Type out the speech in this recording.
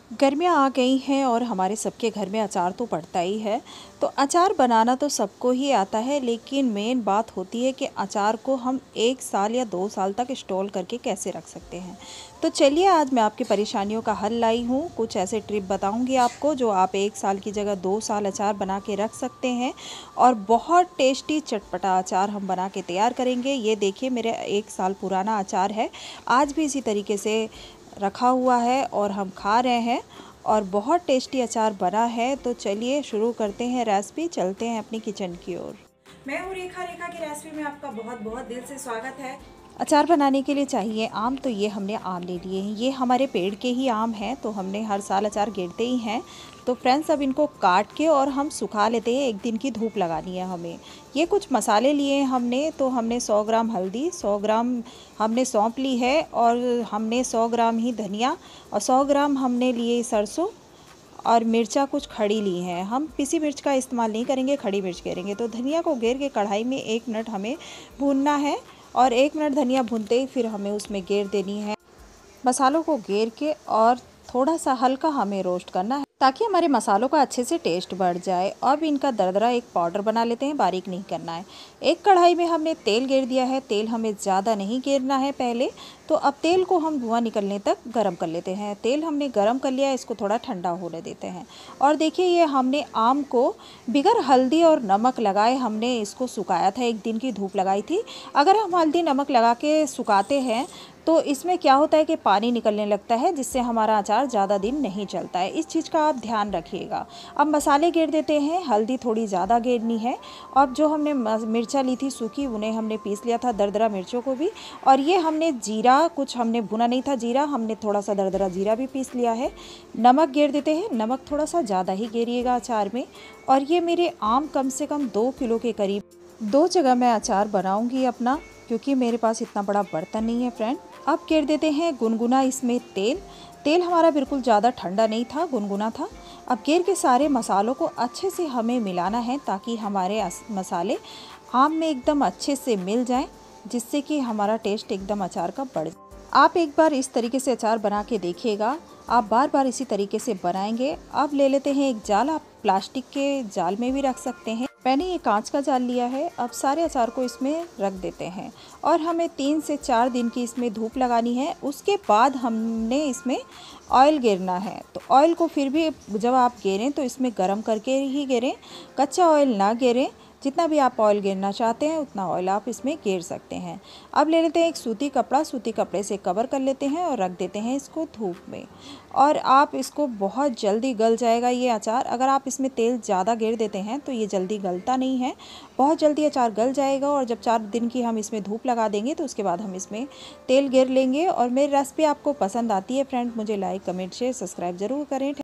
गर्मियाँ आ गई हैं और हमारे सबके घर में अचार तो पड़ता ही है। तो अचार बनाना तो सबको ही आता है, लेकिन मेन बात होती है कि अचार को हम 1 साल या 2 साल तक स्टोर करके कैसे रख सकते हैं। तो चलिए आज मैं आपकी परेशानियों का हल लाई हूँ। कुछ ऐसे ट्रिप बताऊँगी आपको जो आप 1 साल की जगह 2 साल अचार बना के रख सकते हैं और बहुत टेस्टी चटपटा अचार हम बना के तैयार करेंगे। ये देखिए मेरा 1 साल पुराना अचार है, आज भी इसी तरीके से रखा हुआ है और हम खा रहे हैं और बहुत टेस्टी अचार बना है। तो चलिए शुरू करते हैं रेसिपी, चलते हैं अपनी किचन की ओर। मैं हूँ रेखा की रेसिपी में आपका बहुत बहुत दिल से स्वागत है। अचार बनाने के लिए चाहिए आम। तो ये हमने आम ले लिए हैं, ये हमारे पेड़ के ही आम हैं, तो हमने हर साल अचार गिरते ही हैं। तो फ्रेंड्स अब इनको काट के और हम सुखा लेते हैं, 1 दिन की धूप लगानी है हमें। ये कुछ मसाले लिए हैं हमने, तो हमने 100 ग्राम हल्दी, 100 ग्राम हमने सौंफ ली है और हमने 100 ग्राम ही धनिया और 100 ग्राम हमने लिए सरसों और मिर्चा कुछ खड़ी ली हैं। हम पिसी मिर्च का इस्तेमाल नहीं करेंगे, खड़ी मिर्च करेंगे। तो धनिया को घेर के कढ़ाई में 1 मिनट हमें भूनना है और 1 मिनट धनिया भूनते ही फिर हमें उसमें घेर देनी है। मसालों को घेर के और थोड़ा सा हल्का हमें रोस्ट करना है ताकि हमारे मसालों का अच्छे से टेस्ट बढ़ जाए। अब इनका दरदरा एक पाउडर बना लेते हैं, बारीक नहीं करना है। एक कढ़ाई में हमने तेल घेर दिया है, तेल हमें ज़्यादा नहीं घेरना है पहले। तो अब तेल को हम धुआं निकलने तक गरम कर लेते हैं। तेल हमने गरम कर लिया है, इसको थोड़ा ठंडा होने देते हैं। और देखिए ये हमने आम को बिगर हल्दी और नमक लगाए हमने इसको सुखाया था, 1 दिन की धूप लगाई थी। अगर हम हल्दी नमक लगा के सुखाते हैं तो इसमें क्या होता है कि पानी निकलने लगता है, जिससे हमारा अचार ज़्यादा दिन नहीं चलता है। इस चीज़ का आप ध्यान रखिएगा। अब मसाले घेर देते हैं, हल्दी थोड़ी ज़्यादा घेरनी है। और जो हमने मिर्चा ली थी सूखी, उन्हें हमने पीस लिया था, दरदरा मिर्चों को भी। और ये हमने जीरा, कुछ हमने भुना नहीं था जीरा, हमने थोड़ा सा दरदरा जीरा भी पीस लिया है। नमक घेर देते हैं, नमक थोड़ा सा ज़्यादा ही घेरिएगा अचार में। और ये मेरे आम कम से कम 2 किलो के करीब, 2 जगह मैं अचार बनाऊँगी अपना, क्योंकि मेरे पास इतना बड़ा बर्तन नहीं है फ्रेंड। अब घेर देते हैं गुनगुना इसमें तेल। तेल हमारा बिल्कुल ज़्यादा ठंडा नहीं था, गुनगुना था। अब घेर के सारे मसालों को अच्छे से हमें मिलाना है ताकि हमारे मसाले आम में एकदम अच्छे से मिल जाएं, जिससे कि हमारा टेस्ट एकदम अचार का बढ़। आप एक बार इस तरीके से अचार बना के देखिएगा, आप बार बार इसी तरीके से बनाएंगे। अब ले लेते हैं एक जाल, आप प्लास्टिक के जाल में भी रख सकते हैं। मैंने ये कांच का जाल लिया है। अब सारे अचार को इसमें रख देते हैं और हमें 3 से 4 दिन की इसमें धूप लगानी है। उसके बाद हमने इसमें ऑयल घेरना है। तो ऑयल को फिर भी जब आप घेरें तो इसमें गरम करके ही घेरें, कच्चा ऑयल ना घेरें। जितना भी आप ऑयल घेरना चाहते हैं उतना ऑयल आप इसमें घेर सकते हैं। अब ले लेते हैं एक सूती कपड़ा, सूती कपड़े से कवर कर लेते हैं और रख देते हैं इसको धूप में। और आप इसको बहुत जल्दी गल जाएगा ये अचार। अगर आप इसमें तेल ज़्यादा घेर देते हैं तो ये जल्दी गलता नहीं है, बहुत जल्दी अचार गल जाएगा। और जब 4 दिन की हम इसमें धूप लगा देंगे तो उसके बाद हम इसमें तेल घेर लेंगे। और मेरी रेसिपी आपको पसंद आती है फ्रेंड, मुझे लाइक कमेंट शेयर सब्सक्राइब ज़रूर करें।